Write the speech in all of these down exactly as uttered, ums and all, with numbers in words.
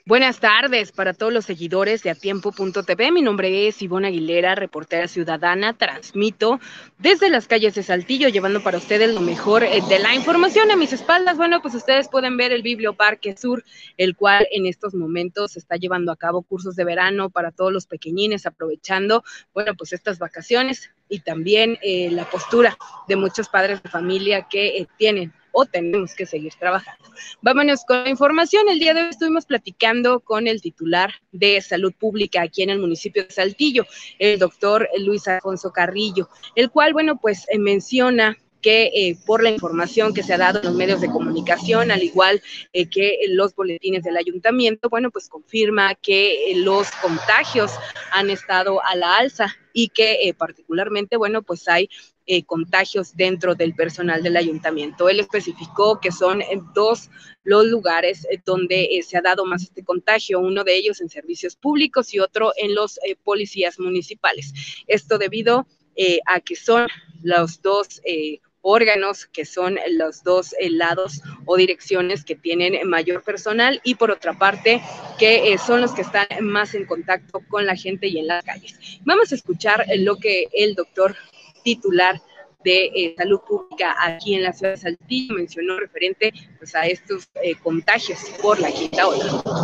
Buenas tardes para todos los seguidores de Atiempo punto T V. Mi nombre es Ivonne Aguilera, reportera ciudadana. Transmito desde las calles de Saltillo, llevando para ustedes lo mejor de la información. A mis espaldas, bueno, pues ustedes pueden ver el Biblioparque Sur, el cual en estos momentos está llevando a cabo cursos de verano para todos los pequeñines, aprovechando, bueno, pues estas vacaciones y también eh, la postura de muchos padres de familia que eh, tienen o tenemos que seguir trabajando. Vámonos con la información. El día de hoy estuvimos platicando con el titular de Salud Pública aquí en el municipio de Saltillo, el doctor Luis Alfonso Carrillo, el cual, bueno, pues eh, menciona que eh, por la información que se ha dado en los medios de comunicación, al igual eh, que los boletines del ayuntamiento, bueno, pues confirma que eh, los contagios han estado a la alza y que eh, particularmente, bueno, pues hay Eh, contagios dentro del personal del ayuntamiento. Él especificó que son eh, dos los lugares eh, donde eh, se ha dado más este contagio, uno de ellos en servicios públicos y otro en los eh, policías municipales. Esto debido eh, a que son los dos eh, órganos, que son los dos eh, lados o direcciones que tienen mayor personal y por otra parte que eh, son los que están más en contacto con la gente y en las calles. Vamos a escuchar eh, lo que el doctor titular de eh, Salud Pública aquí en la ciudad de Saltillo mencionó referente pues, a estos eh, contagios por la quinta ola.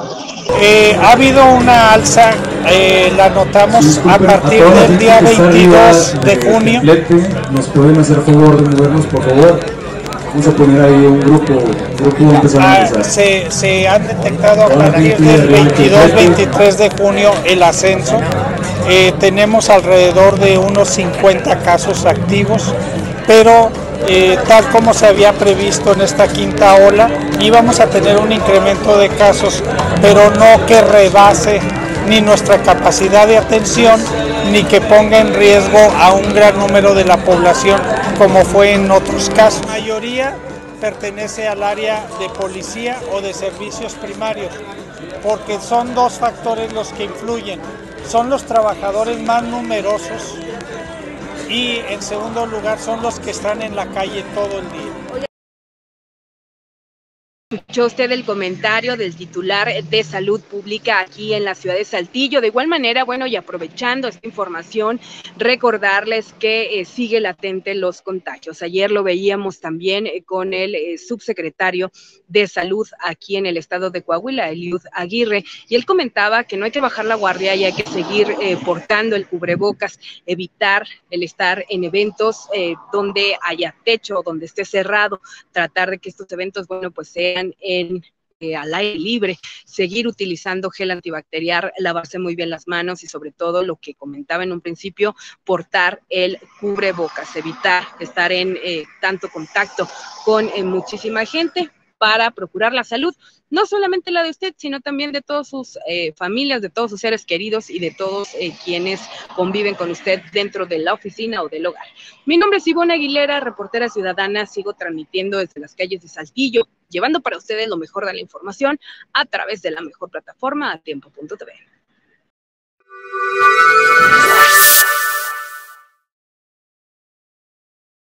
Eh, ha habido una alza, eh, la notamos a partir del día veintidós de junio. ¿Nos pueden hacer favor de movernos, por favor? Vamos a poner ahí un grupo, un grupo ah, se, se han detectado a partir del veintidós veintitrés de junio el ascenso. Eh, tenemos alrededor de unos cincuenta casos activos, pero eh, tal como se había previsto en esta quinta ola, íbamos a tener un incremento de casos, pero no que rebase ni nuestra capacidad de atención, ni que ponga en riesgo a un gran número de la población, como fue en otros casos. La mayoría pertenece al área de policía o de servicios primarios, porque son dos factores los que influyen. Son los trabajadores más numerosos y en segundo lugar son los que están en la calle todo el día. Escuchó usted el comentario del titular de Salud Pública aquí en la ciudad de Saltillo. De igual manera, bueno, y aprovechando esta información, recordarles que eh, sigue latente los contagios. Ayer lo veíamos también eh, con el eh, subsecretario de Salud aquí en el estado de Coahuila, Eliud Aguirre, y él comentaba que no hay que bajar la guardia y hay que seguir eh, portando el cubrebocas, evitar el estar en eventos eh, donde haya techo, donde esté cerrado, tratar de que estos eventos, bueno, pues sean en eh, al aire libre, seguir utilizando gel antibacterial, lavarse muy bien las manos y sobre todo lo que comentaba en un principio, portar el cubrebocas, evitar estar en eh, tanto contacto con eh, muchísima gente para procurar la salud, no solamente la de usted, sino también de todas sus eh, familias, de todos sus seres queridos y de todos eh, quienes conviven con usted dentro de la oficina o del hogar. Mi nombre es Ivonne Aguilera, reportera ciudadana, sigo transmitiendo desde las calles de Saltillo, llevando para ustedes lo mejor de la información a través de la mejor plataforma, Atiempo punto T V.